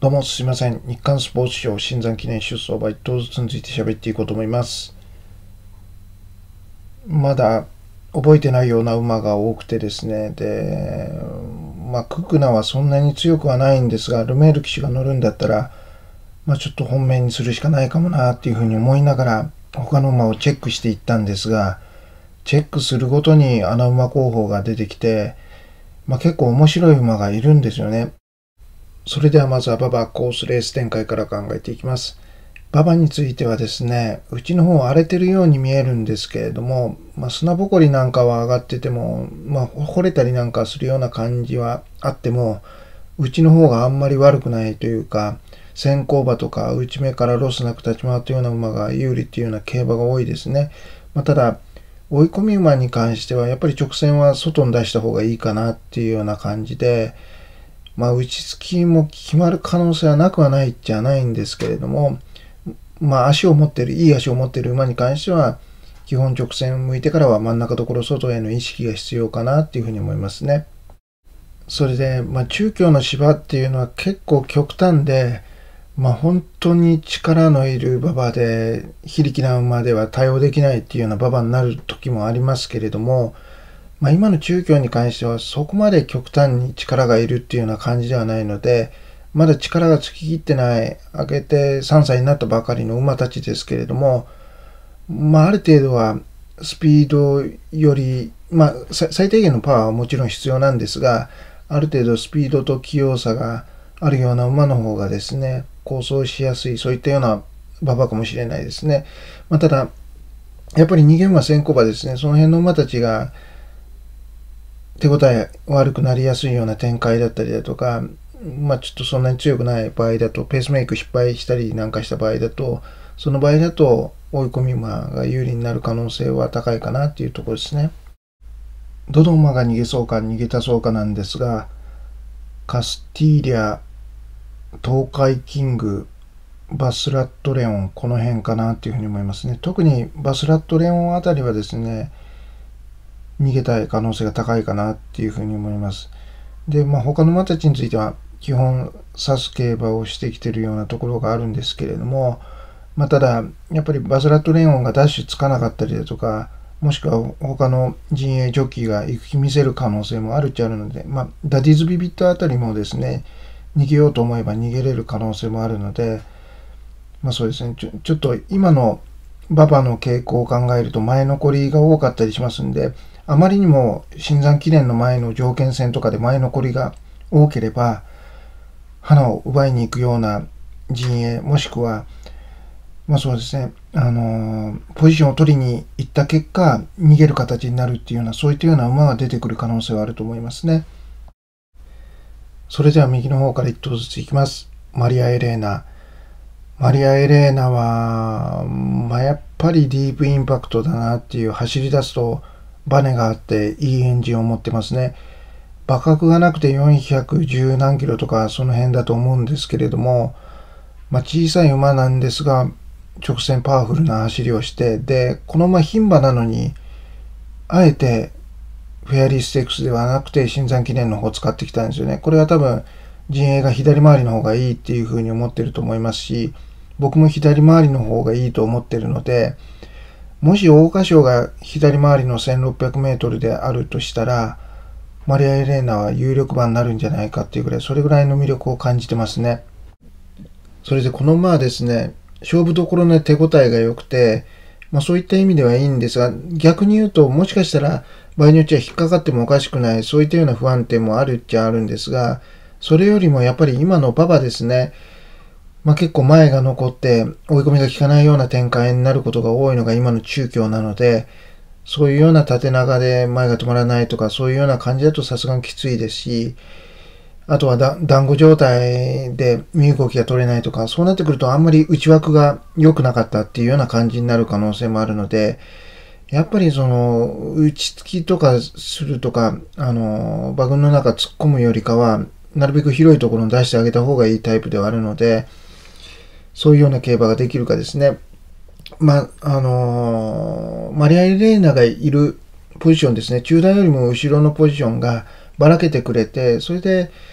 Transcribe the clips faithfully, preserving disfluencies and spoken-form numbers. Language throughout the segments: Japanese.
どうもすいません。日刊スポーツ賞新山記念出走馬一頭ずつについて喋っていこうと思います。まだ覚えてないような馬が多くてですね。で、まあ、ククナはそんなに強くはないんですが、ルメール騎手が乗るんだったら、まあ、ちょっと本命にするしかないかもなっていうふうに思いながら、他の馬をチェックしていったんですが、チェックするごとに穴馬候補が出てきて、まあ、結構面白い馬がいるんですよね。それではまずは馬場コースレース展開から考えていきます。馬場についてはですね、うちの方荒れてるように見えるんですけれども、まあ、砂ぼこりなんかは上がってても、まあ、掘れたりなんかするような感じはあっても、うちの方があんまり悪くないというか、先行馬とか内目からロスなく立ち回ったような馬が有利っていうような競馬が多いですね。まあ、ただ、追い込み馬に関してはやっぱり直線は外に出した方がいいかなっていうような感じで、まあ、打ちつきも決まる可能性はなくはないっちゃないんですけれども、まあ、足を持ってる、いい足を持っている馬に関しては、基本直線を向いてからは真ん中ところ外への意識が必要かなっていうふうに思いますね。それで、まあ、中京の芝っていうのは結構極端で、まあ、本当に力のいる馬場で、非力な馬では対応できないっていうような馬場になる時もありますけれども、まあ、今の中京に関してはそこまで極端に力がいるっていうような感じではないので、まだ力がつききってない、明けてさんさいになったばかりの馬たちですけれども、まあ、ある程度はスピードより、まあ、最低限のパワーはもちろん必要なんですが、ある程度スピードと器用さがあるような馬の方がですね、構想しやすい、そういったような馬場かもしれないですね。まあ、ただ、やっぱり逃げ馬先行馬ですね、その辺の馬たちが、手応え悪くなりやすいような展開だったりだとか、まあちょっとそんなに強くない場合だと、ペースメイク失敗したりなんかした場合だと、その場合だと追い込み馬が有利になる可能性は高いかなっていうところですね。どの馬が逃げそうか逃げたそうかなんですが、カスティーリャ、東海キング、バスラットレオン、この辺かなっていうふうに思いますね。特にバスラットレオンあたりはですね、逃げたい可能性が高いかなっていうふうに思います。で、まあ、他の馬たちについては基本指す競馬をしてきているようなところがあるんですけれども、まあ、ただやっぱりバズラットレオンがダッシュつかなかったりだとか、もしくは他の陣営ジョッキーが行く気見せる可能性もあるっちゃあるので、まあ、ダディズビビットあたりもですね、逃げようと思えば逃げれる可能性もあるので、まあそうですね、ちょ、ちょっと今の馬場の傾向を考えると前残りが多かったりしますんで、あまりにも新山記念の前の条件戦とかで前残りが多ければ、花を奪いに行くような陣営、もしくは、まあそうですね、あのー、ポジションを取りに行った結果、逃げる形になるっていうような、そういったような馬が出てくる可能性はあると思いますね。それでは右の方から一頭ずついきます。マリア・エレーナ。マリア・エレーナは、まあ、やっぱりディープインパクトだなっていう、走り出すとバネがあっていいエンジンを持ってますね。馬格がなくてよんひゃくじゅう何キロとかその辺だと思うんですけれども、まあ、小さい馬なんですが直線パワフルな走りをして、でこの馬牝馬なのにあえてフェアリーステークスではなくて新山記念の方を使ってきたんですよね。これは多分陣営が左回りの方がいいっていうふうに思ってると思いますし、僕も左回りの方がいいと思ってるので、もし桜花賞が左回りのせんろっぴゃくメートルであるとしたら、マリア・エレーナは有力馬になるんじゃないかっていうぐらい、それぐらいの魅力を感じてますね。それでこの馬はですね、勝負どころの手応えが良くて、まあそういった意味ではいいんですが、逆に言うともしかしたら場合によっては引っかかってもおかしくない、そういったような不安定もあるっちゃあるんですが、それよりもやっぱり今の馬場ですね、まあ、結構前が残って追い込みが効かないような展開になることが多いのが今の中京なので、そういうような縦長で前が止まらないとかそういうような感じだとさすがにきついですし、あとはだ団子状態で身動きが取れないとか、そうなってくるとあんまり内枠が良くなかったっていうような感じになる可能性もあるので、やっぱりその打ちつきとかするとか、あの馬群の中突っ込むよりかはなるべく広いところに出してあげた方がいいタイプではあるので、そういうような競馬ができるかですね。まあ、あのー、マリア・エレーナがいるポジションですね。中段よりも後ろのポジションがばらけてくれて、それで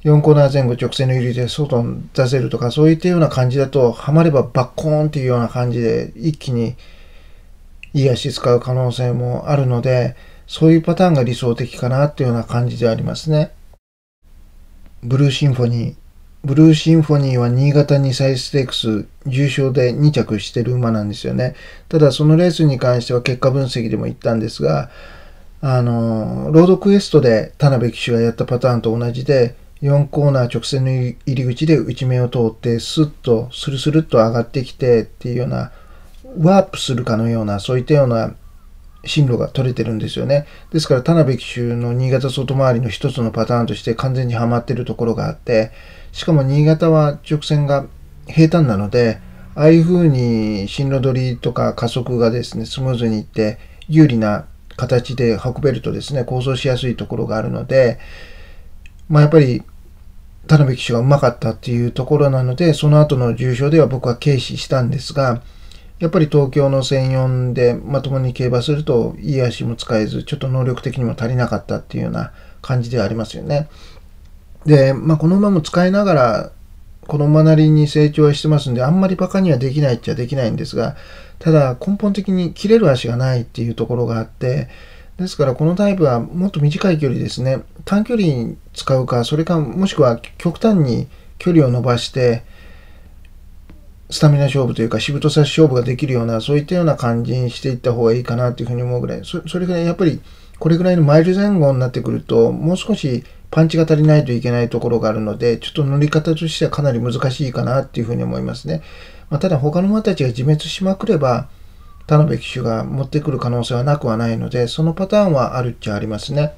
よんコーナー前後直線の入りで外に出せるとか、そういったような感じだと、はまればバッコーンっていうような感じで一気にいい足使う可能性もあるので、そういうパターンが理想的かなっていうような感じでありますね。ブルーシンフォニー。ブルーシンフォニーは新潟にさいステークス重賞でに着してる馬なんですよね。ただそのレースに関しては結果分析でも言ったんですが、あの、ロードクエストで田辺騎手がやったパターンと同じで、よんコーナー直線の入り口で内目を通って、スッとスルスルっと上がってきてっていうような、ワープするかのような、そういったような進路が取れてるんですよね。ですから田辺騎手の新潟外回りの一つのパターンとして完全にはまってるところがあって、しかも新潟は直線が平坦なので、ああいう風に進路取りとか加速がですね、スムーズにいって有利な形で運べるとですね、構想しやすいところがあるので、まあやっぱり田辺騎手がうまかったっていうところなので、その後の重賞では僕は軽視したんですが、やっぱり東京のせんよんでまともに競馬するといい足も使えず、ちょっと能力的にも足りなかったっていうような感じではありますよね。で、まあこの馬も使いながら、この馬なりに成長はしてますんで、あんまりバカにはできないっちゃできないんですが、ただ根本的に切れる足がないっていうところがあって、ですからこのタイプはもっと短い距離ですね、短距離に使うか、それかもしくは極端に距離を伸ばして、スタミナ勝負というか、しぶとさ勝負ができるような、そういったような感じにしていった方がいいかなというふうに思うぐらい、そ, それぐらいやっぱり、これぐらいのマイル前後になってくると、もう少しパンチが足りないといけないところがあるので、ちょっと乗り方としてはかなり難しいかなっていうふうに思いますね。まあ、ただ他の馬たちが自滅しまくれば、田辺騎手が持ってくる可能性はなくはないので、そのパターンはあるっちゃありますね。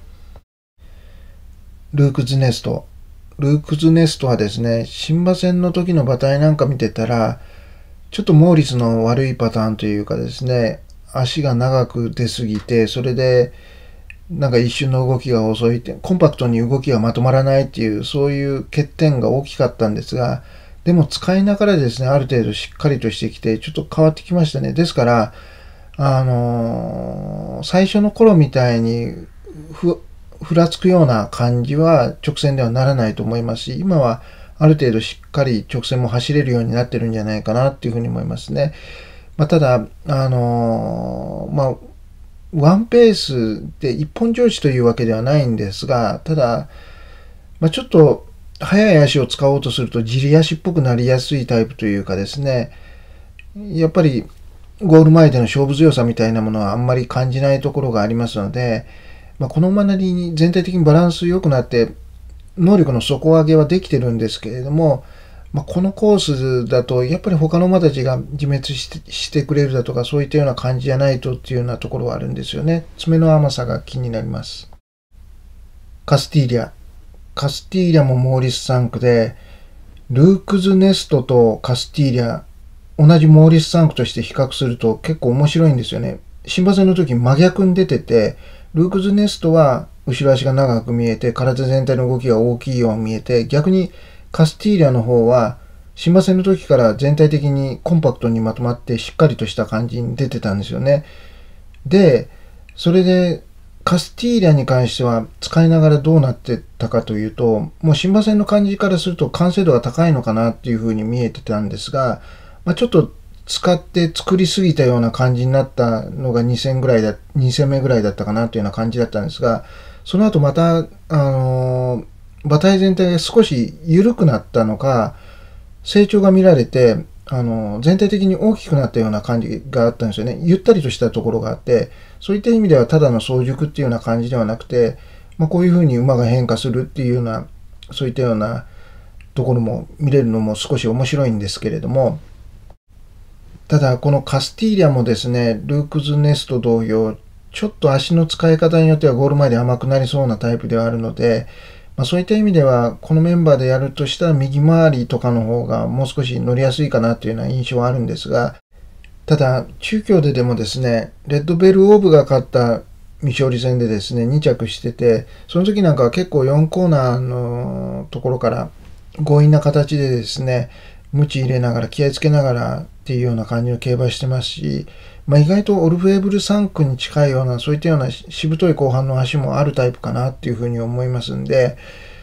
ルークズネスト。ルークズネストはですね、新馬戦の時の馬体なんか見てたら、ちょっとモーリスの悪いパターンというかですね、足が長く出すぎて、それで、なんか一瞬の動きが遅いって、コンパクトに動きがまとまらないっていう、そういう欠点が大きかったんですが、でも使いながらですね、ある程度しっかりとしてきて、ちょっと変わってきましたね。ですから、あのー、最初の頃みたいにふ、ふらつくような感じは直線ではならないと思いますし、今はある程度しっかり直線も走れるようになってるんじゃないかなっていうふうに思いますね。まあ、ただ、あのー、まあ、ワンペースで一本調子というわけではないんですが、ただ、まあ、ちょっと速い足を使おうとするとじり足っぽくなりやすいタイプというかですね、やっぱりゴール前での勝負強さみたいなものはあんまり感じないところがありますので、まあ、この馬なりに全体的にバランス良くなって能力の底上げはできてるんですけれども、まあ、このコースだとやっぱり他の馬たちが自滅して、してくれるだとかそういったような感じじゃないとっていうようなところはあるんですよね。爪の甘さが気になります。カスティーリャ。カスティーリャもモーリス産区で、ルークズネストとカスティーリャ、同じモーリス産区として比較すると結構面白いんですよね。新馬戦の時真逆に出てて、ルークズネストは後ろ足が長く見えて、体全体の動きが大きいように見えて、逆にカスティーリャの方は、新馬戦の時から全体的にコンパクトにまとまってしっかりとした感じに出てたんですよね。で、それで、カスティーリャに関しては使いながらどうなってたかというと、もう新馬戦の感じからすると完成度が高いのかなっていう風に見えてたんですが、まあ、ちょっと使って作りすぎたような感じになったのがに戦ぐらいだ、に戦目ぐらいだったかなというような感じだったんですが、その後また、あのー、馬体全体が少し緩くなったのか、成長が見られて、あのー、全体的に大きくなったような感じがあったんですよね。ゆったりとしたところがあって、そういった意味ではただの早熟っていうような感じではなくて、まあ、こういうふうに馬が変化するっていうような、そういったようなところも見れるのも少し面白いんですけれども、ただこのカスティーリャもですね、ルークズネスト同様、ちょっと足の使い方によってはゴール前で甘くなりそうなタイプではあるので、まあ、そういった意味ではこのメンバーでやるとしたら右回りとかの方がもう少し乗りやすいかなというような印象はあるんですが、ただ中京ででもですね、レッドベルオーブが勝った未勝利戦でですね、に着してて、その時なんかは結構よんコーナーのところから強引な形でですね、ムチ入れながら気合つけながらっていうような感じの競馬してますし、まあ、意外とオルフェーブルさん区に近いようなそういったようなしぶとい後半の足もあるタイプかなっていうふうに思いますんで、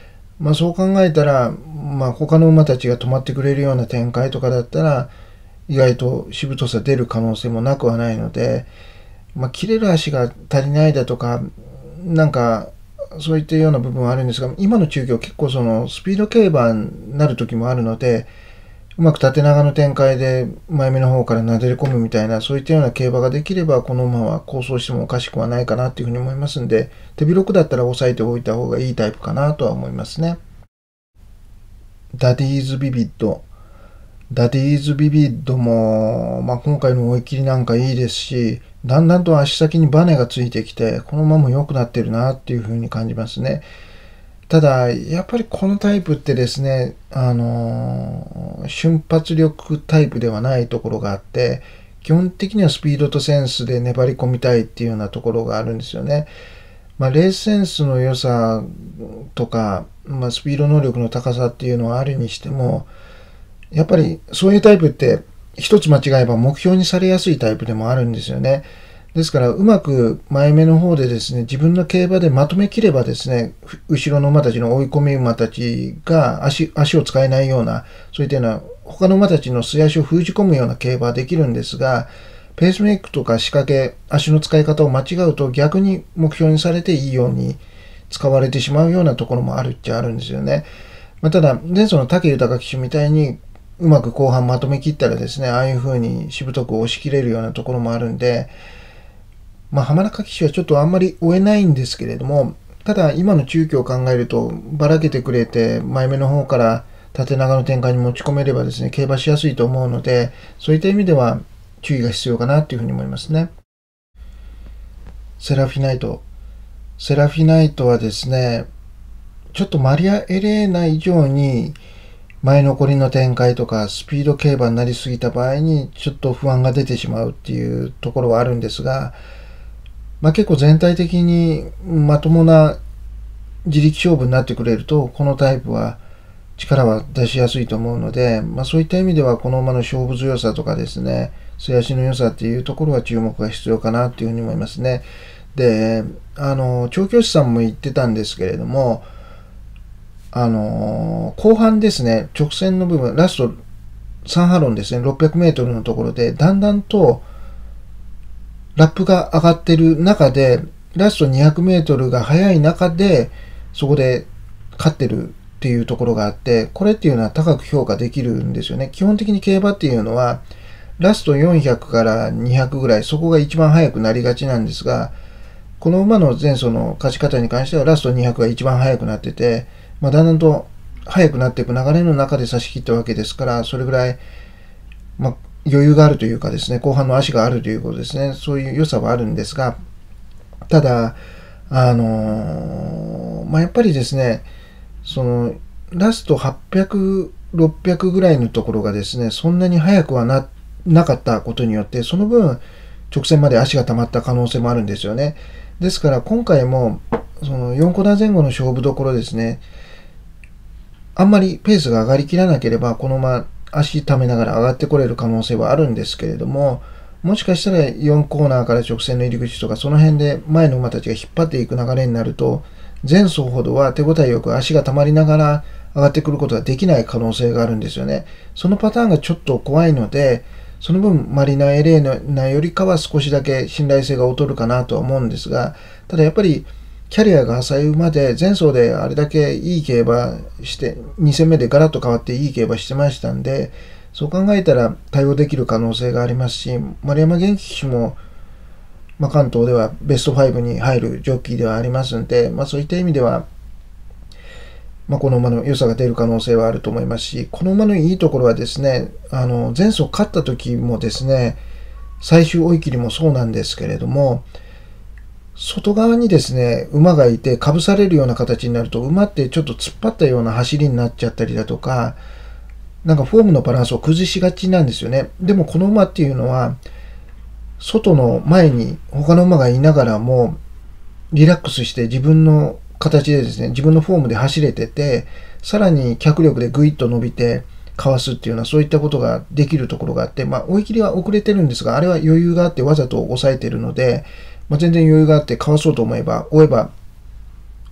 まあそう考えたら、まあ他の馬たちが止まってくれるような展開とかだったら、意外としぶとさ出る可能性もなくはないので、まあ切れる足が足りないだとか、なんか、そういったような部分はあるんですが、今の中京結構そのスピード競馬になる時もあるので、うまく縦長の展開で前目の方からなでれ込むみたいな、そういったような競馬ができれば、この馬は構想してもおかしくはないかなっていうふうに思いますんで、手広くだったら抑えておいた方がいいタイプかなとは思いますね。ダディーズビビッド。ダディーズビビッドも、まあ、今回の追い切りなんかいいですし、だんだんと足先にバネがついてきて、この馬も良くなってるなっていうふうに感じますね。ただ、やっぱりこのタイプってですね、あのー、瞬発力タイプではないところがあって、基本的にはスピードとセンスで粘り込みたいっていうようなところがあるんですよね。まあ、レースセンスの良さとか、まあ、スピード能力の高さっていうのはあるにしても、やっぱりそういうタイプって一つ間違えば目標にされやすいタイプでもあるんですよね。ですからうまく前目の方でですね、自分の競馬でまとめきればですね、後ろの馬たちの追い込み馬たちが 足, 足を使えないような、そういったような他の馬たちの素足を封じ込むような競馬はできるんですが、ペースメイクとか仕掛け、足の使い方を間違うと逆に目標にされていいように使われてしまうようなところもあるっちゃあるんですよね。まあ、ただ、前走の武豊騎手みたいにうまく後半まとめきったらですね、ああいう風にしぶとく押し切れるようなところもあるんで、まあ、浜中騎手はちょっとあんまり追えないんですけれども、ただ今の中京を考えると、ばらけてくれて、前目の方から縦長の展開に持ち込めればですね、競馬しやすいと思うので、そういった意味では注意が必要かなというふうに思いますね。セラフィナイト。セラフィナイトはですね、ちょっとマリア・エレーナ以上に、前残りの展開とかスピード競馬になりすぎた場合にちょっと不安が出てしまうっていうところはあるんですが、まあ、結構全体的にまともな自力勝負になってくれると、このタイプは力は出しやすいと思うので、まあ、そういった意味ではこの馬の勝負強さとかですね、素足の良さっていうところは注目が必要かなっていうふうに思いますね。で、あの調教師さんも言ってたんですけれども、あのー、後半ですね、直線の部分、ラストさんハロンですね、ろっぴゃくメートルのところで、だんだんとラップが上がってる中で、ラストにひゃくメートルが速い中で、そこで勝ってるっていうところがあって、これっていうのは高く評価できるんですよね。基本的に競馬っていうのは、ラストよんひゃくからにひゃくぐらい、そこが一番速くなりがちなんですが、この馬の前走の勝ち方に関しては、ラストにひゃくが一番速くなってて、まあ、だんだんと速くなっていく流れの中で差し切ったわけですから、それぐらい、まあ、余裕があるというかですね、後半の足があるということですね、そういう良さはあるんですが、ただ、あのー、まあ、やっぱりですね、その、ラストはっぴゃく、ろっぴゃくぐらいのところがですね、そんなに速くはな、なかったことによって、その分、直線まで足が溜まった可能性もあるんですよね。ですから、今回も、そのよんコーナー前後の勝負どころですね、あんまりペースが上がりきらなければ、このまま足溜めながら上がってこれる可能性はあるんですけれども、もしかしたらよんコーナーから直線の入り口とか、その辺で前の馬たちが引っ張っていく流れになると、前走ほどは手応えよく足が溜まりながら上がってくることができない可能性があるんですよね。そのパターンがちょっと怖いので、その分マリナ・エレーナよりかは少しだけ信頼性が劣るかなとは思うんですが、ただやっぱりキャリアが浅い馬で、前走であれだけいい競馬して、に戦目でガラッと変わっていい競馬してましたんで、そう考えたら対応できる可能性がありますし、丸山元気騎手も、まあ、関東ではベストごに入るジョッキーではありますんで、まあ、そういった意味では、まあ、この馬の良さが出る可能性はあると思いますし、この馬のいいところはですね、あの前走勝った時もですね、最終追い切りもそうなんですけれども、外側にですね、馬がいてかぶされるような形になると、馬ってちょっと突っ張ったような走りになっちゃったりだとか、なんかフォームのバランスを崩しがちなんですよね。でもこの馬っていうのは、外の前に他の馬がいながらも、リラックスして自分の形でですね、自分のフォームで走れてて、さらに脚力でグイッと伸びて、かわすっていうような、そういったことができるところがあって、まあ、追い切りは遅れてるんですが、あれは余裕があってわざと抑えてるので、まあ、全然余裕があってかわそうと思えば、追えば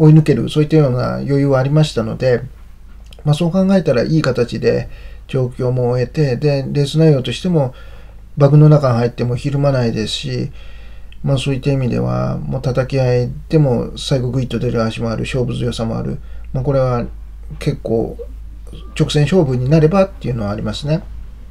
追い抜ける、そういったような余裕はありましたので、まあ、そう考えたらいい形で状況も終えて、で、レース内容としてもバグの中に入ってもひるまないですし、まあそういった意味では、もう叩き合いでも最後グイッと出る足もある、勝負強さもある。まあこれは結構直線勝負になればっていうのはありますね。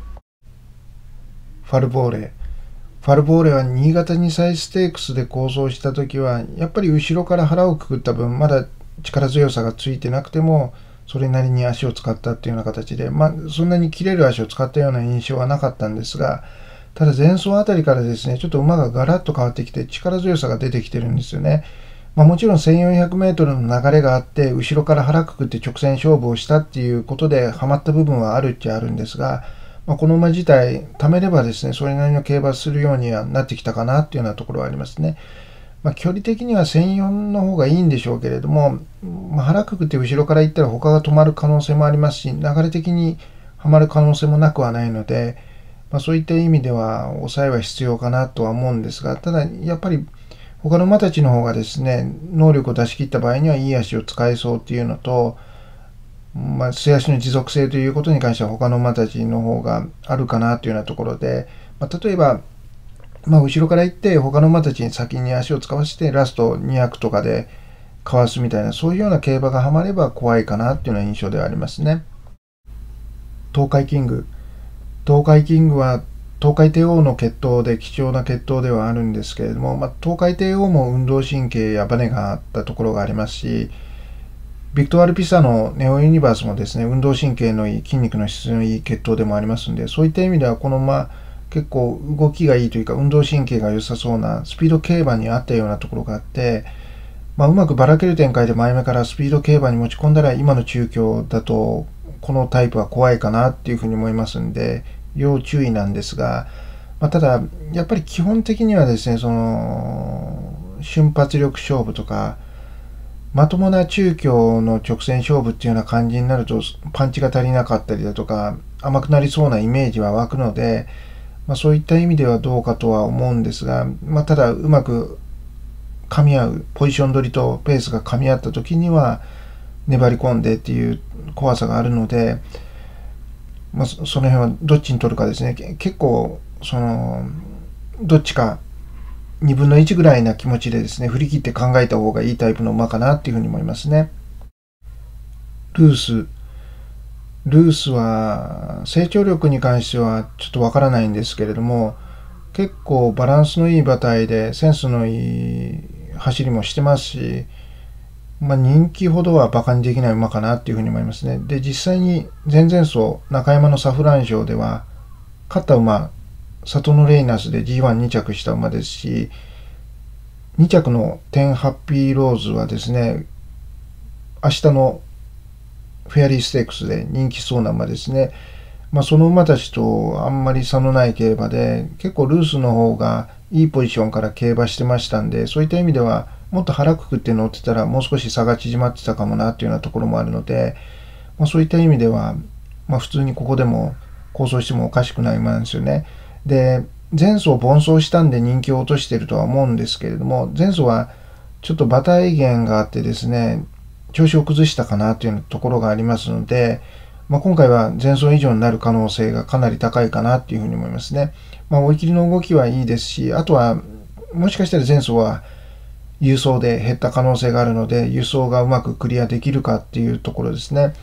ファルボーレ。ファルボーレは新潟にさいステークスで構想した時は、やっぱり後ろから腹をくくった分、まだ力強さがついてなくても、それなりに足を使ったっていうような形で、まあそんなに切れる足を使ったような印象はなかったんですが、ただ前走あたりからですね、ちょっと馬がガラッと変わってきて力強さが出てきてるんですよね。まあ、もちろんせんよんひゃくメートルの流れがあって、後ろから腹くくって直線勝負をしたっていうことでハマった部分はあるっちゃあるんですが、まあ、この馬自体、貯めればですね、それなりの競馬するようにはなってきたかなっていうようなところはありますね。まあ、距離的にはせんよんの方がいいんでしょうけれども、まあ、腹くくって後ろから行ったら他が止まる可能性もありますし、流れ的にはまる可能性もなくはないので、まあ、そういった意味では抑えは必要かなとは思うんですが、ただやっぱり他の馬たちの方がですね、能力を出し切った場合にはいい足を使えそうっていうのと、まあ、末足の持続性ということに関しては他の馬たちの方があるかなというようなところで、まあ、例えば、まあ、後ろから行って他の馬たちに先に足を使わせてラストにひゃくとかでかわすみたいな、そういうような競馬がはまれば怖いかなっていうような印象ではありますね。東海キング。東海キングは東海帝王の血統で貴重な血統ではあるんですけれども、まあ、東海帝王も運動神経やバネがあったところがありますし、ビクトワル・ピサのネオユニバースもですね、運動神経のいい、筋肉の質のいい血統でもありますので、そういった意味ではこの馬、結構動きがいいというか運動神経が良さそうなスピード競馬に合ったようなところがあって、まあ、うまくばらける展開で前目からスピード競馬に持ち込んだら、今の中京だとこのタイプは怖いかなっていうふうに思いますんで、要注意なんですが、まあ、ただやっぱり基本的にはですね、その瞬発力勝負とかまともな中京の直線勝負っていうような感じになるとパンチが足りなかったりだとか甘くなりそうなイメージは湧くので、まあ、そういった意味ではどうかとは思うんですが、まあ、ただうまく噛み合うポジション取りとペースが噛み合った時には粘り込んでっていう怖さがあるので、まあ、その辺はどっちに取るかですね。結構そのどっちかにぶんのいちぐらいな気持ちでですね、振り切って考えた方がいいタイプの馬かなっていうふうに思いますね。ルース。ルースは成長力に関してはちょっとわからないんですけれども、結構バランスのいい馬体でセンスのいい走りもしてますし、まあ、人気ほどは馬鹿にできない馬かなっていうふうに思いますね。で、実際に前々走中山のサフラン賞では勝った馬、サトノレイナスで ジーワンに 着した馬ですし、に着のテンハッピーローズはですね、明日のフェアリーステークスで人気そうな馬ですね。まあ、その馬たちとあんまり差のない競馬で、結構ルースの方がいいポジションから競馬してましたんで、そういった意味ではもっと腹くくって乗ってたらもう少し差が縮まってたかもなっていうようなところもあるので、まあ、そういった意味では、まあ、普通にここでも構想してもおかしくない馬なんですよね。で、前走凡走したんで人気を落としているとは思うんですけれども、前走はちょっと馬体減があってですね、調子を崩したかなというところがありますので、まあ、今回は前走以上になる可能性がかなり高いかなというふうに思いますね。まあ、追い切りの動きはいいですし、あとはもしかしたら前走は輸送で減った可能性があるので、輸送がうまくクリアできるかっていうところですね。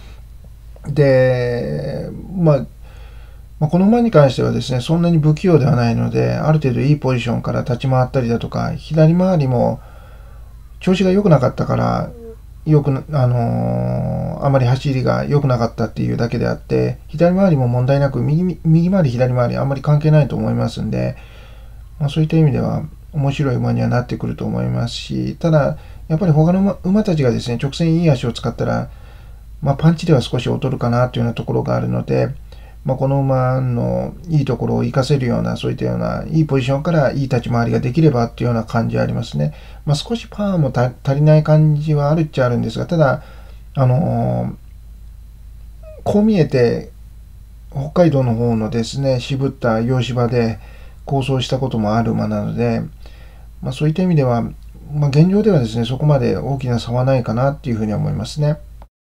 で、まあまあ、この馬に関してはですね、そんなに不器用ではないので、ある程度いいポジションから立ち回ったりだとか、左回りも調子が良くなかったから、よく、あのー、あまり走りが良くなかったっていうだけであって、左回りも問題なく、右、右回り、左回りあんまり関係ないと思いますんで、まあ、そういった意味では面白い馬にはなってくると思いますし、ただ、やっぱり他の馬、馬たちがですね、直線いい足を使ったら、まあ、パンチでは少し劣るかなというようなところがあるので、まあ、この馬のいいところを活かせるような、そういったようないいポジションからいい立ち回りができればっていうような感じはありますね。まあ、少しパワーも足りない感じはあるっちゃあるんですが、ただ、あのー、こう見えて、北海道の方のですね、渋った洋芝で構想したこともある馬なので、まあ、そういった意味では、 まあ、現状ではですね、そこまで大きな差はないかなっていうふうに思いますね。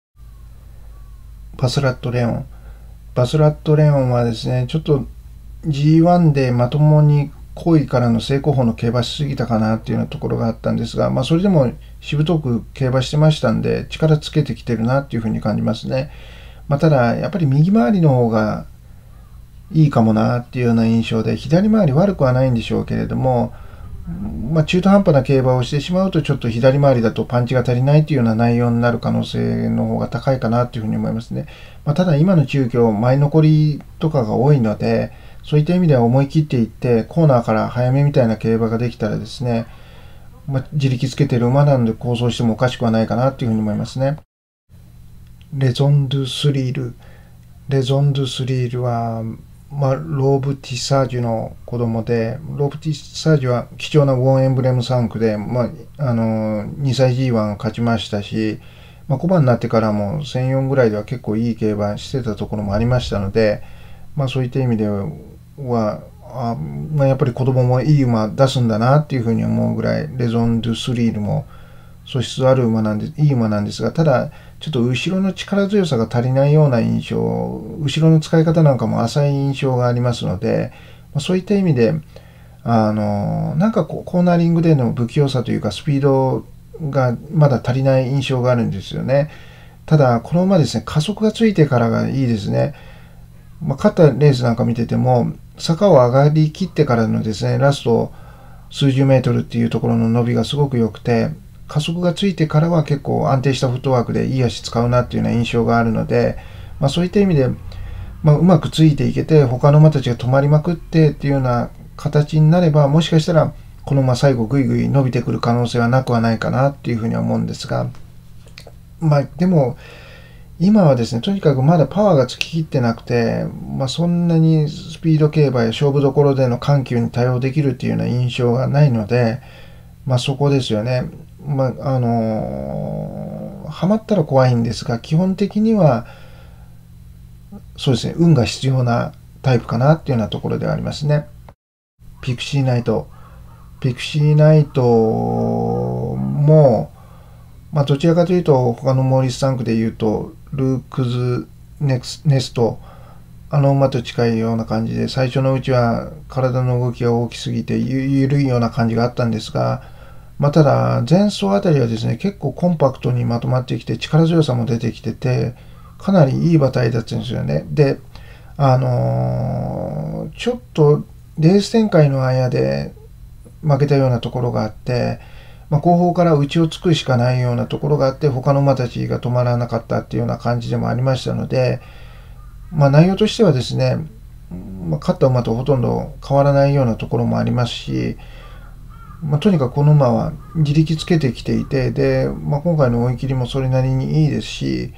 バスラットレオン。バスラットレオンはですね、ちょっと ジーワン でまともに好位からの正攻法の競馬しすぎたかなっていうようなところがあったんですが、まあ、それでもしぶとく競馬してましたんで、力つけてきてるなっていうふうに感じますね。まあ、ただ、やっぱり右回りの方がいいかもなっていうような印象で、左回り悪くはないんでしょうけれども、まあ、中途半端な競馬をしてしまうと、ちょっと左回りだとパンチが足りないというような内容になる可能性の方が高いかなというふうに思いますね。まあ、ただ、今の中京、前残りとかが多いので、そういった意味では思い切っていって、コーナーから早めみたいな競馬ができたらですね、まあ、自力つけてる馬なので構想してもおかしくはないかなというふうに思いますね。レゾン・ドゥ・スリール。レゾン・ドゥ・スリールは、まあ、ローブ・ティサージュの子供で、ローブ・ティサージュは貴重なウォン・エンブレムさん区で、まあ、あのにさい ジーワン 勝ちましたし、まあ、小判になってからもせんよんぐらいでは結構いい競馬してたところもありましたので、まあ、そういった意味では、あまあ、やっぱり子供もいい馬出すんだなっていうふうに思うぐらい、レゾン・ドゥ・スリールも素質ある馬なんで、いい馬なんですが、ただ、ちょっと後ろの力強さが足りないような印象、後ろの使い方なんかも浅い印象がありますので、そういった意味で、あの、なんかこうコーナーリングでの不器用さというか、スピードがまだ足りない印象があるんですよね。ただ、この馬ですね、加速がついてからがいいですね。まあ、勝ったレースなんか見てても、坂を上がりきってからのですね、ラスト数十メートルっていうところの伸びがすごく良くて、加速がついてからは結構安定したフットワークでいい足使うなっていうような印象があるので、まあ、そういった意味で、まあ、うまくついていけて他の馬たちが止まりまくってっていうような形になれば、もしかしたらこの馬最後ぐいぐい伸びてくる可能性はなくはないかなっていうふうには思うんですが、まあでも今はですね、とにかくまだパワーがつききってなくて、まあ、そんなにスピード競馬や勝負どころでの緩急に対応できるっていうような印象がないので、まあ、そこですよね。まあ、あのー、ハマったら怖いんですが、基本的には、そうですね、運が必要なタイプかなっていうようなところではありますね。ピクシーナイト。ピクシーナイトも、まあ、どちらかというと、他のモーリスタンクで言うと、ルークズネスト、あの馬と近いような感じで、最初のうちは体の動きが大きすぎてゆ緩いような感じがあったんですが、まあ、ただ前走あたりはですね、結構コンパクトにまとまってきて力強さも出てきてて、かなりいい馬体だったんですよね。で、あのー、ちょっとレース展開の間で負けたようなところがあって、まあ、後方から内をつくしかないようなところがあって、他の馬たちが止まらなかったっていうような感じでもありましたので、まあ、内容としてはですね、まあ、勝った馬とほとんど変わらないようなところもありますし、まあ、とにかくこの馬は自力つけてきていて、で、まあ、今回の追い切りもそれなりにいいですし、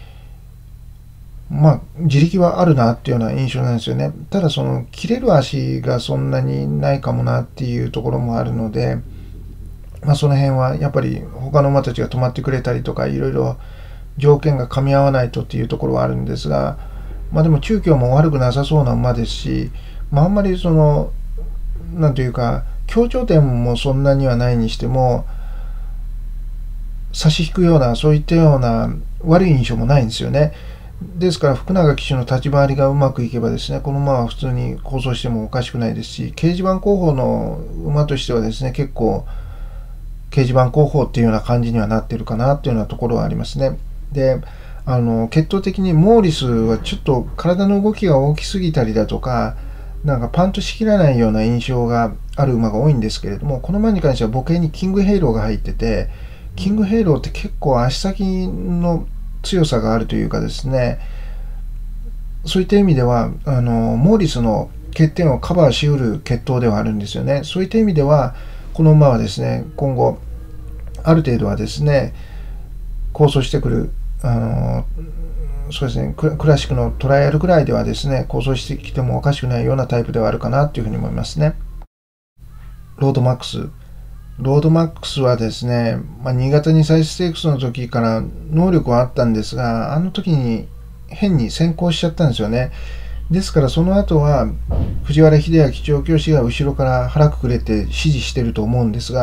まあ、自力はあるなっていうような印象なんですよね。ただその切れる足がそんなにないかもなっていうところもあるので、まあ、その辺はやっぱり他の馬たちが止まってくれたりとか、いろいろ条件が噛み合わないとっていうところはあるんですが、まあでも中京も悪くなさそうな馬ですし、まああんまりその、なんというか、強調点もそんなにはないにしても、差し引くような、そういったような悪い印象もないんですよね。ですから福永騎手の立ち回りがうまくいけばですね、この馬は普通に構想してもおかしくないですし、掲示板候補の馬としてはですね、結構掲示板候補っていうような感じにはなってるかなっていうようなところはありますね。で、あの血統的にモーリスはちょっと体の動きが大きすぎたりだとか、なんかパンとしきらないような印象がある馬が多いんですけれども、この馬に関しては母系にキングヘイローが入ってて、キングヘイローって結構足先の強さがあるというかですね、そういった意味ではあのモーリスの欠点をカバーしうる血統ではあるんですよね。そういった意味ではこの馬はですね、今後ある程度はですね構想してくる、あのそうですね、クラシックのトライアルぐらいではですね構想してきてもおかしくないようなタイプではあるかなというふうに思いますね。ロードマックスロードマックスはですね、まあ、新潟にサイステークスの時から能力はあったんですが、あの時に変に先行しちゃったんですよね。ですからその後は藤原秀明調教師が後ろから腹くくれて指示してると思うんですが、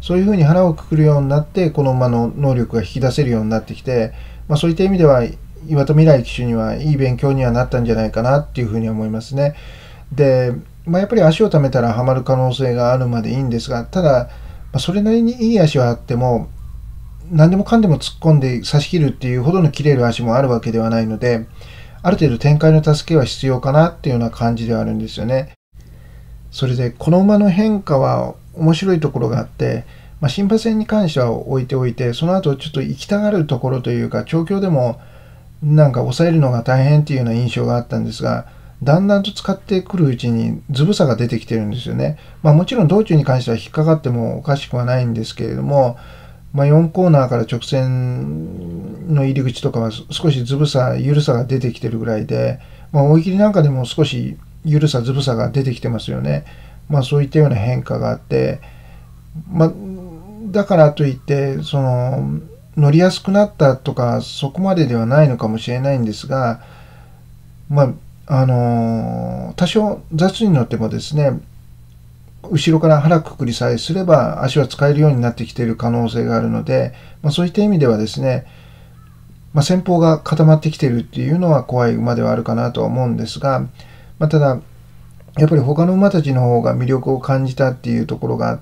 そういうふうに腹をくくるようになって、この馬の能力が引き出せるようになってきて、まあ、そういった意味では岩田未来騎手にはいい勉強にはなったんじゃないかなっていうふうに思いますね。で、まあ、やっぱり足を溜めたらはまる可能性があるまでいいんですが、ただ、まあ、それなりにいい足はあっても、何でもかんでも突っ込んで差し切るっていうほどの切れる足もあるわけではないので、ある程度展開の助けは必要かなっていうような感じではあるんですよね。それでこの馬の変化は面白いところがあって、まあ、新馬戦に関しては置いておいて、その後ちょっと行きたがるところというか、調教でもなんか抑えるのが大変っていうような印象があったんですが、だんだんと使ってくるうちにずぶさが出てきてるんですよね。まあ、もちろん道中に関しては引っかかってもおかしくはないんですけれども、まあ、よんコーナーから直線の入り口とかは少しずぶさ、緩さが出てきてるぐらいで、まあ、追い切りなんかでも少し緩さ、ずぶさが出てきてますよね。まあ、そういったような変化があって、まあ、だからといって、その、乗りやすくなったとか、そこまでではないのかもしれないんですが、まあ、あのー、多少雑に乗ってもですね、後ろから腹くくりさえすれば足は使えるようになってきている可能性があるので、まあ、そういった意味ではですね、まあ、先方が固まってきているっていうのは怖い馬ではあるかなとは思うんですが、まあ、ただやっぱり他の馬たちの方が魅力を感じたっていうところがあって、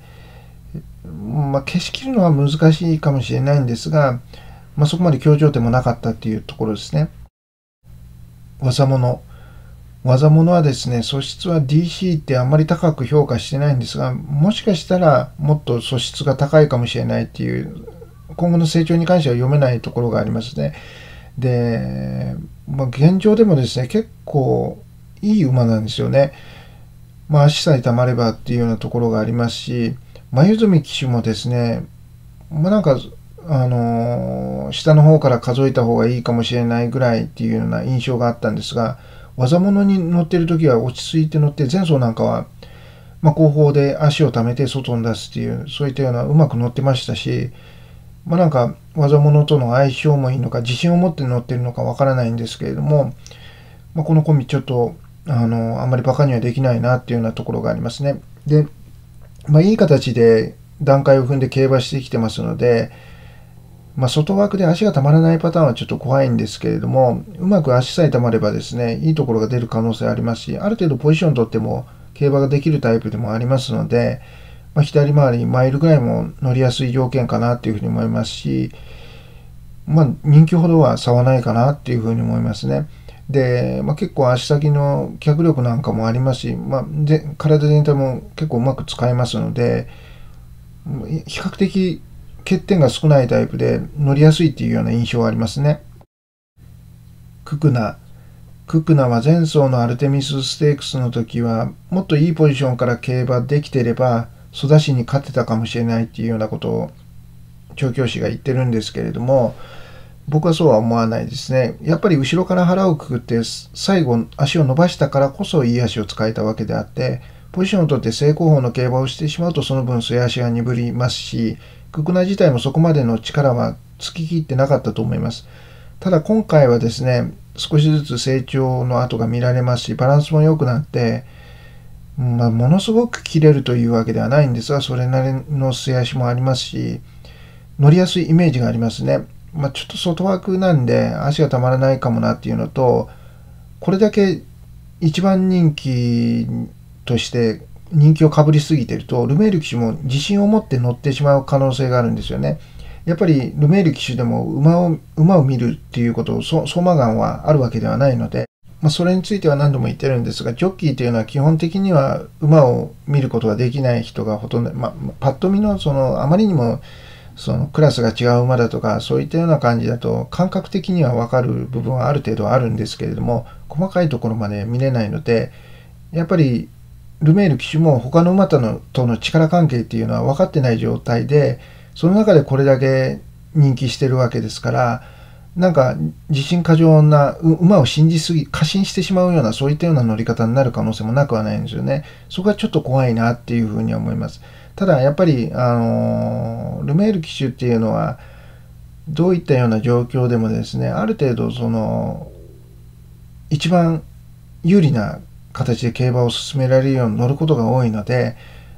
まあ、消し切るのは難しいかもしれないんですが、まあ、そこまで強調点もなかったっていうところですね。技物技物はですね、素質は ディーシー ってあんまり高く評価してないんですが、もしかしたらもっと素質が高いかもしれないっていう、今後の成長に関しては読めないところがありますね。で、まあ、現状でもですね、結構いい馬なんですよね。まあ、足さえたまればっていうようなところがありますし、眉住騎手もですね、まあ、なんか、あのー、下の方から数えた方がいいかもしれないぐらいっていうような印象があったんですが、技物に乗ってる時は落ち着いて乗って、前走なんかは、まあ、後方で足を溜めて外に出すっていう、そういったようなうまく乗ってましたし、まあ、なんか技物との相性もいいのか、自信を持って乗ってるのかわからないんですけれども、まあ、このコンビちょっと、あの、あんまりバカにはできないなっていうようなところがありますね。で、まあ、いい形で段階を踏んで競馬してきてますので、まあ、外枠で足がたまらないパターンはちょっと怖いんですけれども、うまく足さえたまればですね、いいところが出る可能性ありますし、ある程度ポジション取っても競馬ができるタイプでもありますので、まあ、左回りマイルぐらいも乗りやすい条件かなっていうふうに思いますし、まあ、人気ほどは差はないかなっていうふうに思いますね。で、まあ、結構足先の脚力なんかもありますし、まあ、で体全体も結構うまく使えますので、比較的欠点が少ないタイプで乗りやすいっていうような印象がありますね。ククナ。ククナは前走のアルテミスステークスの時はもっといいポジションから競馬できてればソダシに勝てたかもしれないっていうようなことを調教師が言ってるんですけれども、僕はそうは思わないですね。やっぱり後ろから腹をくくって最後足を伸ばしたからこそいい足を使えたわけであって、ポジションを取って正攻法の競馬をしてしまうとその分末足が鈍りますし、ククナ自体もそこまでの力はつききってなかったと思います。ただ今回はですね、少しずつ成長の跡が見られますし、バランスも良くなって、まあ、ものすごく切れるというわけではないんですが、それなりの末足もありますし、乗りやすいイメージがありますね。まあ、ちょっと外枠なんで足がたまらないかもなっていうのと、これだけ一番人気として人気をかぶりすぎてると、ルメール騎手も自信を持って乗ってしまう可能性があるんですよね。やっぱりルメール騎手でも馬を馬を見るっていうことを走馬眼はあるわけではないので、まあ、それについては何度も言ってるんですが、ジョッキーというのは基本的には馬を見ることができない人がほとんど、まあ、パッと見のそのあまりにもそのクラスが違う馬だとかそういったような感じだと感覚的には分かる部分はある程度あるんですけれども、細かいところまで見れないので、やっぱりルメール騎手も他の馬とのとの力関係っていうのは分かってない状態で、その中でこれだけ人気してるわけですから、なんか自信過剰な馬を信じすぎ過信してしまうようなそういったような乗り方になる可能性もなくはないんですよね。そこはちょっと怖いなっていうふうには思います。ただやっぱりあのルメール騎手っていうのはどういったような状況でもですね、ある程度その一番有利な形で競馬を進められるように乗ることが多いので、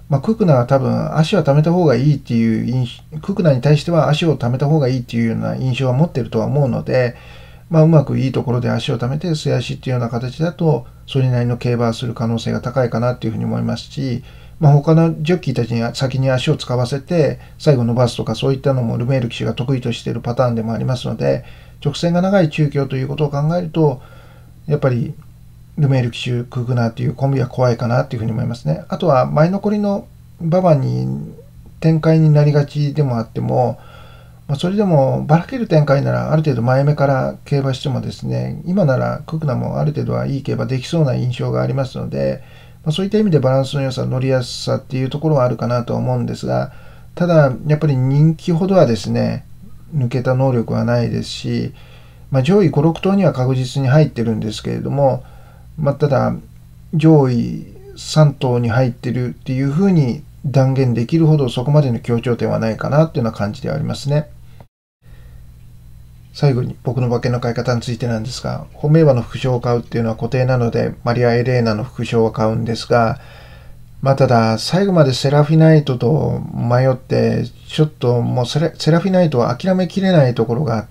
まあ、ククナは多分足は溜めた方がいいっていう印象、ククナに対しては足を溜めた方がいいっていうような印象は持ってるとは思うので、まあ、うまくいいところで足を溜めて素足っていうような形だと、それなりの競馬をする可能性が高いかなっていうふうに思いますし、まあ、他のジョッキーたちには先に足を使わせて、最後伸ばすとかそういったのもルメール騎手が得意としているパターンでもありますので、直線が長い中京ということを考えると、やっぱりルメール騎手、ククナーというコンビは怖いかなというふうに思いますね。あとは前残りの馬場に展開になりがちでもあっても、まあ、それでもばらける展開ならある程度前目から競馬してもですね、今ならククナもある程度はいい競馬できそうな印象がありますので、まあ、そういった意味でバランスの良さ、乗りやすさっていうところはあるかなとは思うんですが、ただやっぱり人気ほどはですね、抜けた能力はないですし、まあ、上位ご、ろく頭には確実に入ってるんですけれども、まあ、ただ上位さん頭に入ってるっていうふうに断言できるほどそこまでの強調点はないかなっていうような感じではありますね。最後に僕の馬券の買い方についてなんですが、本命馬の副賞を買うっていうのは固定なので、マリア・エレーナの副賞を買うんですが、まあただ最後までセラフィナイトと迷って、ちょっともうセラ、セラフィナイトは諦めきれないところがあって、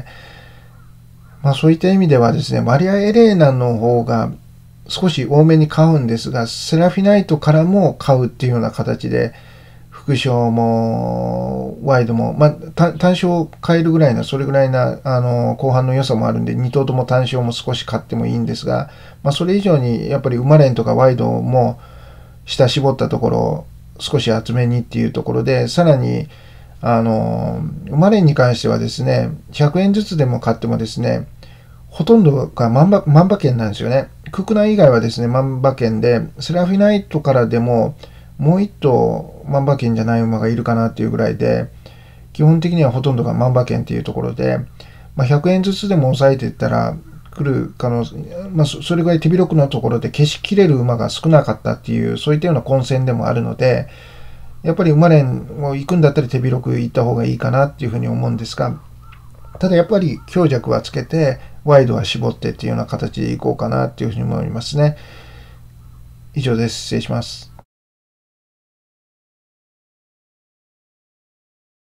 まあそういった意味ではですね、マリア・エレーナの方が少し多めに買うんですが、セラフィナイトからも買うっていうような形で、副賞もワイドも、まあ、単勝を変えるぐらいな、それぐらいなあの後半の良さもあるんで、に頭とも単勝も少し買ってもいいんですが、まあ、それ以上にやっぱり馬連とかワイドも下絞ったところ、少し厚めにっていうところで、さらにあの馬連に関してはですね、ひゃくえんずつでも買ってもですね、ほとんどが万馬、万馬券なんですよね。ククナ以外はですね、万馬券で、セラフィナイトからでも、もう一頭万馬券じゃない馬がいるかなっていうぐらいで、基本的にはほとんどが万馬券っていうところで、まあ、ひゃくえんずつでも抑えていったら来る可能性、まあ、それぐらい手広くのところで消しきれる馬が少なかったっていう、そういったような混戦でもあるので、やっぱり馬連を行くんだったら手広く行った方がいいかなっていうふうに思うんですが、ただやっぱり強弱はつけて、ワイドは絞ってっていうような形でいこうかなっていうふうに思いますね。以上です。失礼します。